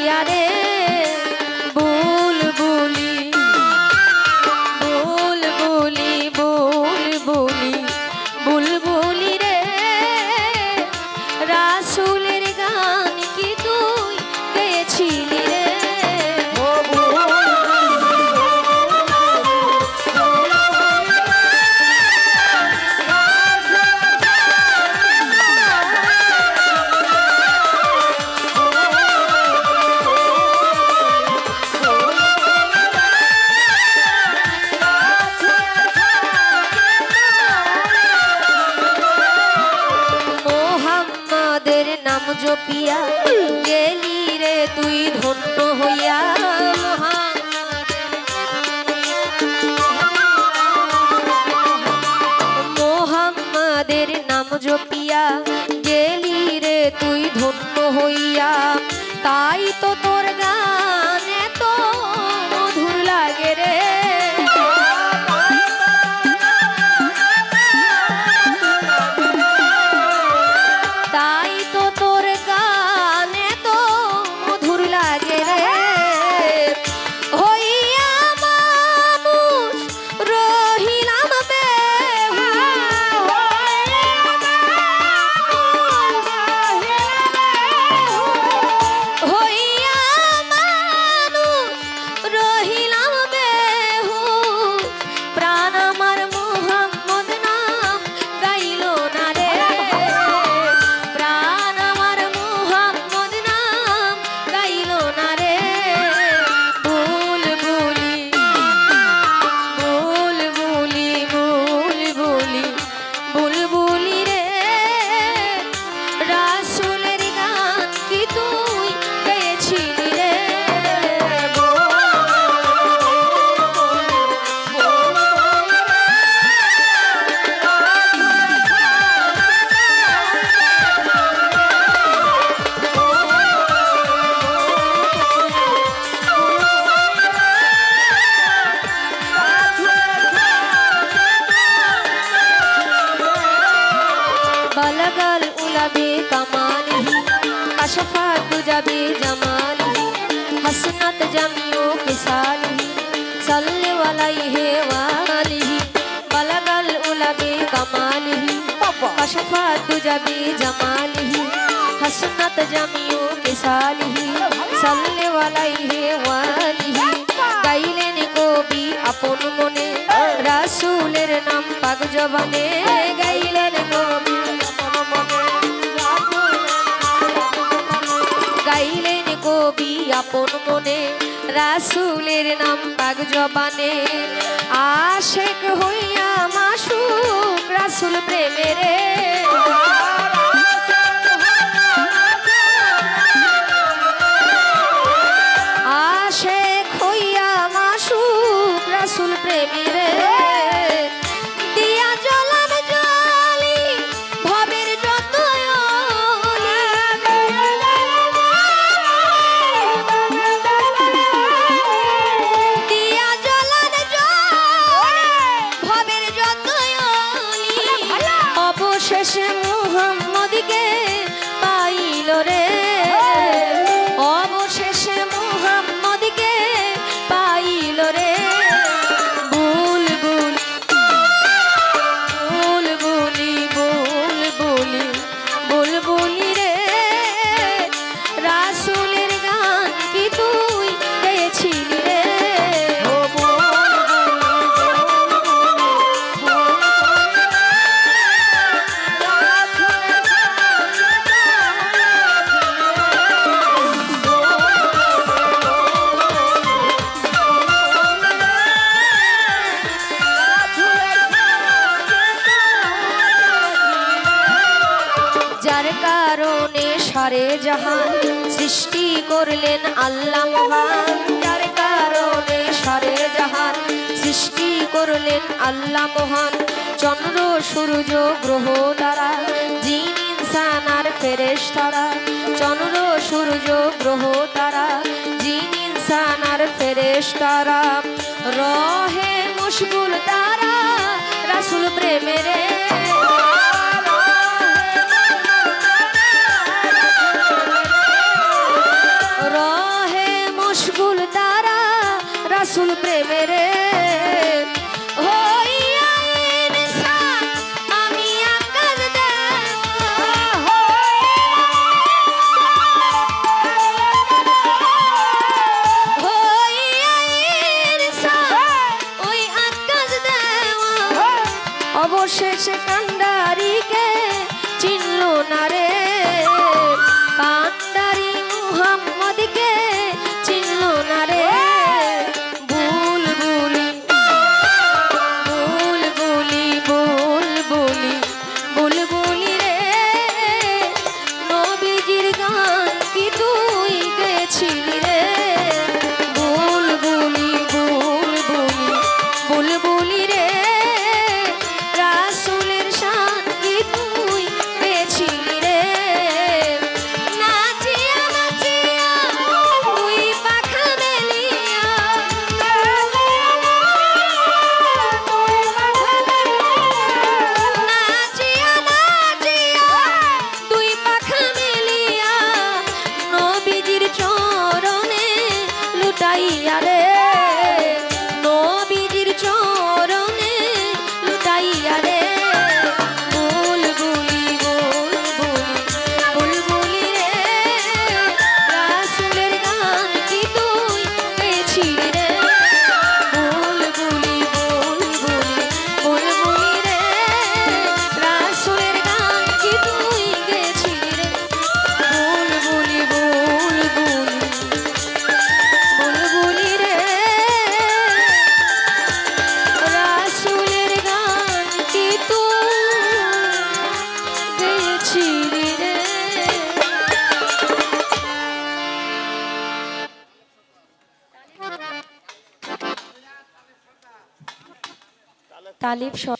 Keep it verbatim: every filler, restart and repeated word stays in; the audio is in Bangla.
দিয়া রে বুলবুলি বুলবুলি বুলবুলি বুলবুলি রে রাসূলের গান কি তুই গেয়েছিলি রে নাম জপিয়া গেলি রে তুই ধন্য হইয়া মোহাম্মদের নাম জপিয়া গেলি রে তুই ধন্য হইয়া তাই তো তোর গানে তো মধুর লাগে রে তাই তো তোর গানে তো মধুর লাগে রে হইয়া মানুষ রহিলাম বেহুশ হইয়া মানুষ রহিলাম বেহুশ প্রাণ আমার মোহাম্মদ নাম গাইল না রে बलगल उलबे कमालिही कशफत दुजबे जमालिही हसनत जमियो किसालिही सल्ले अलैहि वालिही बलगल उलबे कमालिही कशफत दुजबे जमालिही हसनत जमियो किसालिही सल्ले अलैहि वालिही गाइलेन कवि आपन मने रासूलेर नाम पाक जबाने गाइलेन कवि गाइलेन कवि आपन मने रासूलेर नाम पाक जबाने आशिक हइया माशूक रासूल प्रेमे रे आशिक हइया माशूक रासूल प्रेमे रे दिया जलाम जली भবের যত দিয়া জলান জলি ভবের যত অবশেষে মুহাম্মদকে পাইল রে অবশেষে মুহাম্মদকে পাইল রে বুলবুল বুলবুলি বুলবুলি বুলবুলি রে রাসূলের গান কি তুই গেয়েছিলি রে যার কারণে সারে জাহান সৃষ্টি করলেন আল্লাহ মহান যার কারণে সারে জাহান সৃষ্টি করলেন আল্লাহ মহান চন্দ্র সূর্য গ্রহ তারা জিন ইনসান আর ফেরেশতারা চন্দ্র সূর্য গ্রহ তারা জিন ইনসান আর ফেরেশতারা রহে মুশগুল তারা রাসূল প্রেমে রে রহে রাসূল প্রেমের হইয়া ইনসান আমি আকাশ দেওয়া হইয়া ইনসান ওই আকাশ দেওয়া অবশেষে কান্ডারিকে চিনল না রে কান্ডারি মুহাম্মদকে চিনল না রে বুলবুলি বুলবুলি বুলবুলি বুলবুলি রে নবীজির গান কি তুই গেছিলি রে বুলবুলি বুলবুলি বুলবুলি রে রাসূলের শান কি তুই পেয়েছিলি রে নাচিয়া নাচিয়া তুই পাখা মেলিয়া নাচিয়া নাচিয়া তুই পাখা মেলিয়া নবীজির চরণে লুটাইয়া রে নবীজির চরণে লুটাইয়া রে বুলবুলি বুলবুলি বুলবুলি রে রাসূলের গান কি তুই পেয়েছিলি রে বুলবুলি বুলবুলি বুলবুলি রে রাসূলের গান কি তুই গেছিলি রে বুলবুলি বুলবুলি বুলবুলি রে রাসূলের গান কি তুই গেছিলি রে তালিব